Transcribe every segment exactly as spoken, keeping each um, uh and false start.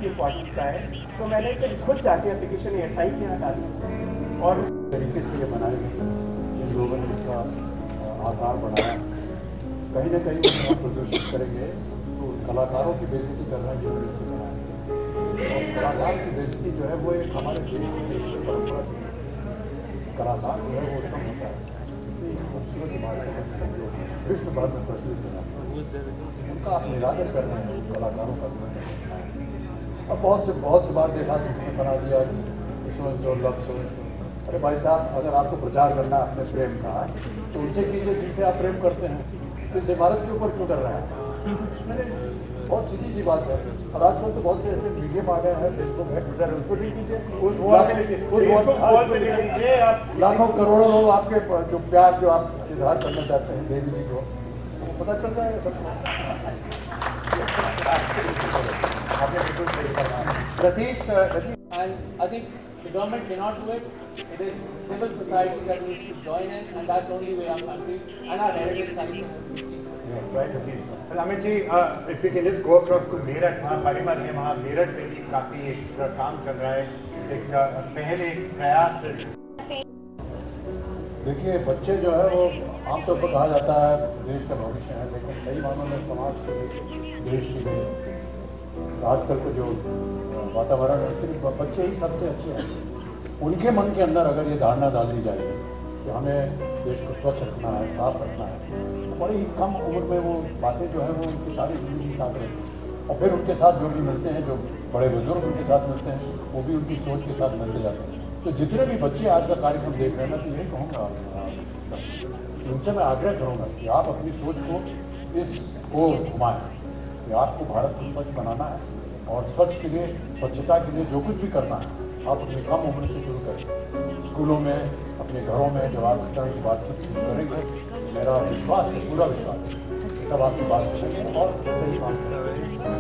सी importance का है, तो मैंने फिर खुद जाके एप्लीकेशन एस आई के यहाँ डाली और उस तरीके से ये बनाई गई, जिन लोगों ने इसका आकार बढ़ाया, कहीं ना कहीं उसे हम प्रदर्शित करेंगे तो कलाकारों की बेइज्जती करना जिन्होंने उसे बनाया, और कलाकार की बेइज्जती जो है वो एक हमारे देश में एक परंपरा थी। कलाकार जो है वो उत्तम होता है, तो एक खूबसूरत इमारतों का जो विश्व भर में प्रचलित है, उनका आप निरादर कर रहे हैं कलाकारों का जो है। अब बहुत से बहुत से बार देखा किसी ने बना दिया so and so love so and so. अरे भाई साहब, अगर आपको प्रचार करना है अपने प्रेम का तो उनसे कीजिए जिनसे आप प्रेम करते हैं, इस इमारत के ऊपर क्यों कर रहे हैं? मैंने बहुत सीधी सी बात है। और आजकल तो बहुत से ऐसे मीडियम आ गए हैं, फेसबुक है, ट्विटर है, उस पर लिख दीजिए, उस वॉल पे लिख दीजिए, लाखों करोड़ों लोग आपके जो प्यार जो आप इजहार करना चाहते हैं देवी जी को, वो पता चल जाएगा सबको। आपने बिल्कुल सही कहा Ratheesh. Ratheesh And I think the government cannot do it. It is civil society that needs to join in, and that's only way our country and our heritage sites. Yeah, right, Ratish. Well, Amit ji, uh, if we can just go across to Meerut, वहाँ परिमल है, वहाँ मेरठ में भी काफी एक काम चल रहा है, एक पहले प्रयास। देखिए, बच्चे जो है वो आमतौर पर कहा जाता है देश का भविष्य है, लेकिन सही मानों में समाज के लिए, देश के लिए, आजकल को जो वातावरण है उसके लिए बच्चे ही सबसे अच्छे हैं। उनके मन के अंदर अगर ये धारणा डाल दी जाएगी कि हमें देश को स्वच्छ रखना है, साफ रखना है, तो बड़ी ही कम उम्र में वो बातें जो है वो उनकी सारी ज़िंदगी साथ रहती हैं। और फिर उनके साथ जो भी मिलते हैं, जो बड़े बुजुर्ग उनके साथ मिलते हैं, वो भी उनकी सोच के साथ मिलते जाते हैं। तो जितने भी बच्चे आज का कार्यक्रम देख रहे हैं ना, तो यही कहूँगा, उनसे मैं आग्रह करूँगा कि आप अपनी सोच को इस ओर घुमाएँ कि आपको भारत को स्वच्छ बनाना है, और स्वच्छ के लिए, स्वच्छता के लिए जो कुछ भी करना है आप अपनी कम उम्र से शुरू करें। स्कूलों में, अपने घरों में जब आप इस तरह की बातचीत शुरू करेंगे, मेरा विश्वास है, पूरा विश्वास है कि सब आपकी बात सुनेंगे और सही काम करेंगे।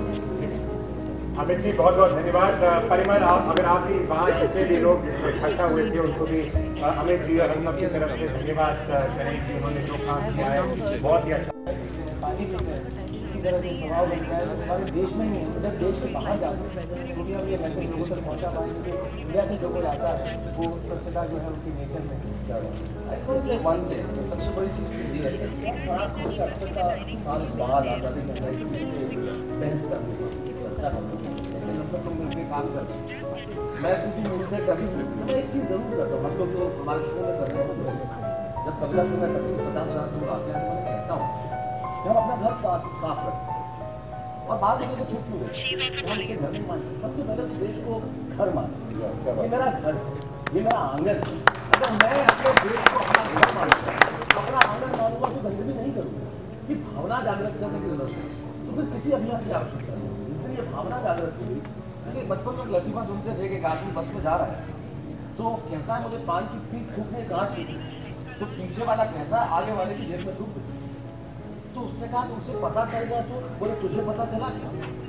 अमित जी बहुत बहुत धन्यवाद। परिमल, आप अगर आप भी वहाँ जितने भी लोग इकट्ठा हुए थे उनको भी अमित जी और हम सब की तरफ से धन्यवाद करें कि उन्होंने जो काम किया है बहुत ही अच्छा। पानी पीते हैं, इसी तरह से स्वभाव बन जाए तो हमारे देश में नहीं है, जब देश के बाहर जाते हैं तो भी हम ये मैसेज लोगों तक पहुँचा पाएंगे कि इंडिया से जो कोई आता है वो स्वच्छता जो है उनकी नेचर में क्या है। वन थिंग, सबसे बड़ी चीज़ तो ये है कि अक्सर का साल बाद आज़ादी में बहस करने की चर्चा करते हैं, लेकिन हम सब लोग मिलकर काम करते हैं। मैं चूँकि मिलते कभी मैं एक चीज़ ज़रूर करता हूँ, हम लोग जो हमारे शो में कर रहे हैं, जब पगला शो में पच्चीस पचास हज़ार लोग आते हैं तो मैं कहता हूँ कि हम अपना घर साफ साफ रखते हैं और बाद में मुझे थूक क्यों देते हैं, हम इसे घर नहीं मानते। सबसे पहले तो देश को घर मानते, ये मेरा घर है, ये मेरा आंगन है। अगर मैं अपने देश को अपना घर मानूंगा, अपना आंगन मानूंगा तो गंदगी नहीं करूँगा। ये भावना जागृत करने की जरूरत है, तो फिर किसी अभियान की आवश्यकता नहीं। जिस दिन ये भावना जागृत हुई, क्योंकि बचपन में लतीफ़ा सुनते थे कि एक आदमी बस में जा रहा है तो कहता है मुझे पान की पीक थूकने कहाँ थूकी, तो पीछे वाला कहता है आगे वाले की जेब में थूक दे। तो उसने कहा कि उसे पता चल गया, तो बोले तुझे पता चला क्या?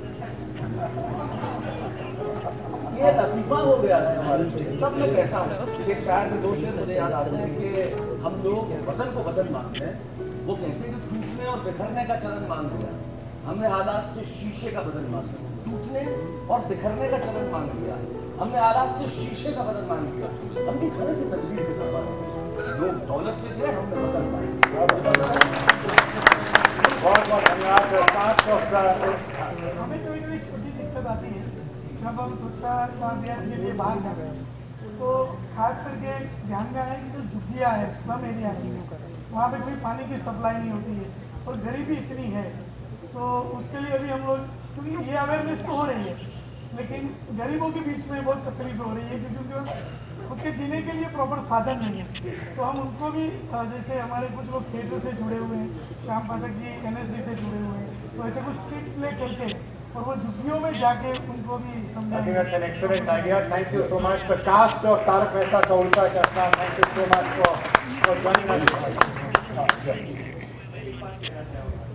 ये लतीफ़ा हो गया है हमारे। तब मैं कहता हूँ कि शायद दो शेर मुझे याद आते हैं कि हम लोग वतन को वतन मानते हैं, वो कहते हैं कि टूटने और बिखरने का चलन मान लिया, हमने हालात से शीशे का बदन मान लिया। टूटने और बिखरने का चलन मान लिया, हमने हालात से शीशे का बदन मान लिया। हम भी खड़े थे तकदीर के दरबार, लोग दौलत के लिए, हमने वतन मान लिया। बहुत बहुत धन्यवाद। हमें कभी कभी छोटी दिक्कत आती है जब हम स्वच्छता अभियान के लिए बाहर जाते हैं, तो खास करके ध्यान में आया कि जो झुग्गियाँ है स्लम एरिया की, वहाँ पे कोई पानी की सप्लाई नहीं होती है और गरीबी इतनी है, तो उसके लिए अभी हम लोग, क्योंकि ये अवेयरनेस तो हो रही है लेकिन गरीबों के बीच में बहुत तकलीफ हो रही है क्योंकि उनके पास खुद के जीने के लिए प्रॉपर साधन नहीं है। तो हम उनको भी, जैसे हमारे कुछ लोग थिएटर से जुड़े हुए हैं, Shyam Pathak ji N S D से जुड़े हुए हैं, तो ऐसे कुछ स्ट्रीट प्ले करके और वो झुग्गियों में जाके उनको भी समझाएंगे। That's an excellent idea. Thank you so much. The cast of Tarak Mehta Ka Ulta Chashma, thank you so much for, for joining us.